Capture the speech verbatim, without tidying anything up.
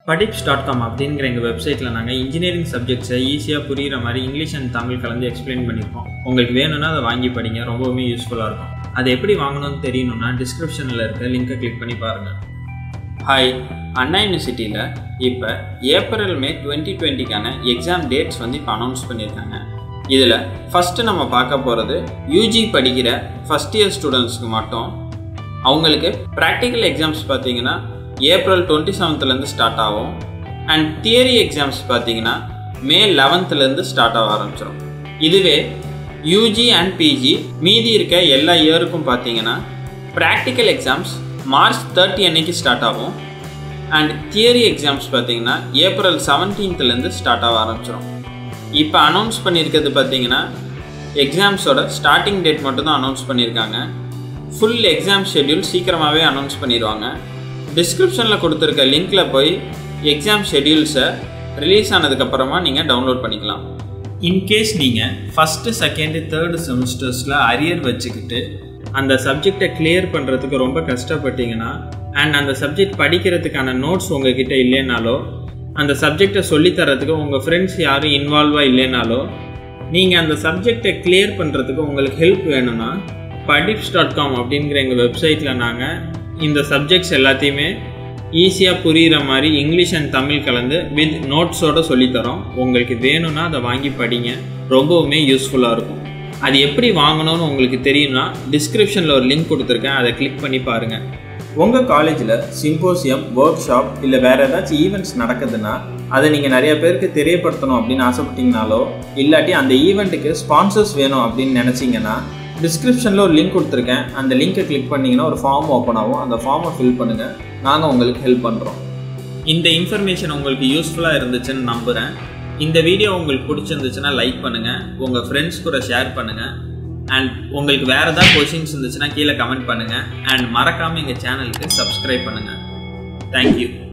Padeepz dot com அப்படிங்கிற எங்கள் வெப்சைட்டில் நாங்கள் இன்ஜினியரிங் சப்ஜெக்ட்ஸை ஈஸியாக புரிகிற மாதிரி இங்கிலீஷ் அண்ட் தமிழ் கலந்து எக்ஸ்பிளைன் பண்ணியிருக்கோம். உங்களுக்கு வேணும்னா அதை வாங்கி படிங்க, ரொம்பவுமே யூஸ்ஃபுல்லாக இருக்கும். அதை எப்படி வாங்கணும்னு தெரியணும்னா டிஸ்கிரிப்ஷனில் இருக்க லிங்கை கிளிக் பண்ணி பாருங்கள். ஹாய், அண்ணா யூனிவர்சிட்டியில் இப்போ ஏப்ரல் மே டுவெண்ட்டி டுவெண்ட்டிக்கான எக்ஸாம் டேட்ஸ் வந்து இப்போ அனௌன்ஸ் பண்ணியிருக்காங்க. இதில் ஃபஸ்ட்டு நம்ம பார்க்க போகிறது யூஜி படிக்கிற ஃபஸ்ட் இயர் ஸ்டூடெண்ட்ஸ்க்கு மட்டும். அவங்களுக்கு ப்ராக்டிக்கல் எக்ஸாம்ஸ் பார்த்தீங்கன்னா ஏப்ரல் டுவெண்ட்டி செவன்த்லேருந்து ஸ்டார்ட் ஆகும். அண்ட் தியரி எக்ஸாம்ஸ் பார்த்தீங்கன்னா மே லெவன்த்துலேருந்து ஸ்டார்ட் ஆக ஆரம்பிச்சிடும். இதுவே யூஜி அண்ட் பிஜி மீதி இருக்க எல்லா இயருக்கும் பார்த்தீங்கன்னா ப்ராக்டிக்கல் எக்ஸாம்ஸ் மார்ச் தேர்ட்டி அன்னைக்கு ஸ்டார்ட் ஆகும். அண்ட் தியரி எக்ஸாம்ஸ் பார்த்தீங்கன்னா ஏப்ரல் செவன்டீன்த்லேருந்து ஸ்டார்ட் ஆக ஆரம்பிச்சிடும். இப்போ அனௌன்ஸ் பண்ணியிருக்கிறது பார்த்தீங்கன்னா எக்ஸாம்ஸோட ஸ்டார்டிங் டேட் மட்டும் தான் அனௌன்ஸ் பண்ணியிருக்காங்க. ஃபுல் எக்ஸாம் ஷெட்யூல் சீக்கிரமாகவே அனௌன்ஸ் பண்ணிடுவாங்க. டிஸ்கிரிப்ஷனில் கொடுத்துருக்க லிங்க்கில் போய் எக்ஸாம் ஷெட்யூல்ஸை ரிலீஸ் ஆனதுக்கப்புறமா நீங்கள் டவுன்லோட் பண்ணிக்கலாம். இன்கேஸ் நீங்கள் ஃபஸ்ட்டு செகண்டு தேர்டு செமஸ்டர்ஸில் அரியர் வச்சுக்கிட்டு அந்த சப்ஜெக்டை கிளியர் பண்ணுறதுக்கு ரொம்ப கஷ்டப்பட்டீங்கன்னா அண்ட் அந்த சப்ஜெக்ட் படிக்கிறதுக்கான நோட்ஸ் உங்ககிட்ட இல்லைனாலோ அந்த சப்ஜெக்டை சொல்லித்தரத்துக்கு உங்கள் ஃப்ரெண்ட்ஸ் யாரும் இன்வால்வாக இல்லைனாலோ நீங்கள் அந்த சப்ஜெக்டை கிளியர் பண்ணுறதுக்கு உங்களுக்கு ஹெல்ப் வேணும்னா Padeepz dot com அப்படிங்கிற எங்கள் வெப்சைட்டில் நாங்கள் இந்த சப்ஜெக்ட்ஸ் எல்லாத்தையுமே ஈஸியாக புரிகிற மாதிரி இங்கிலீஷ் அண்ட் தமிழ் கலந்து வித் நோட்ஸோடு சொல்லித்தரோம். உங்களுக்கு வேணும்னா அதை வாங்கி படிங்க, ரொம்பவுமே யூஸ்ஃபுல்லாக இருக்கும். அது எப்படி வாங்கணும்னு உங்களுக்கு தெரியும்னா டிஸ்கிரிப்ஷனில் ஒரு லிங்க் கொடுத்துருக்கேன், அதை கிளிக் பண்ணி பாருங்கள். உங்கள் காலேஜில் சிம்போசியம், ஒர்க் ஷாப் இல்லை வேறு ஏதாச்சும் ஈவெண்ட்ஸ் நடக்குதுன்னா அதை நீங்கள் நிறைய பேருக்கு தெரியப்படுத்தணும் அப்படின்னு ஆசைப்பட்டீங்கனாலோ இல்லாட்டி அந்த ஈவெண்ட்டுக்கு ஸ்பான்சர்ஸ் வேணும் அப்படின்னு நினச்சிங்கன்னா டிஸ்கிரிப்ஷனில் ஒரு லிங்க் கொடுத்துருக்கேன், அந்த லிங்க்கை கிளிக் பண்ணிங்கன்னா ஒரு ஃபார்ம் ஓப்பன் ஆகும். அந்த ஃபார்மை ஃபில் பண்ணுங்கள், நாங்கள் உங்களுக்கு ஹெல்ப் பண்ணுறோம். இந்த இன்ஃபர்மேஷன் உங்களுக்கு யூஸ்ஃபுல்லாக இருந்துச்சுன்னு நம்புகிறேன். இந்த வீடியோ உங்களுக்கு பிடிச்சிருந்துச்சுன்னா லைக் பண்ணுங்கள், உங்கள் ஃப்ரெண்ட்ஸ் கூட ஷேர் பண்ணுங்கள். அண்ட் உங்களுக்கு வேறு ஏதாவது கொஷின்ஸ் இருந்துச்சுன்னா கீழே கமெண்ட் பண்ணுங்கள். அண்ட் மறக்காமல் எங்கள் சேனலுக்கு சப்ஸ்கிரைப் பண்ணுங்கள். தேங்க்யூ.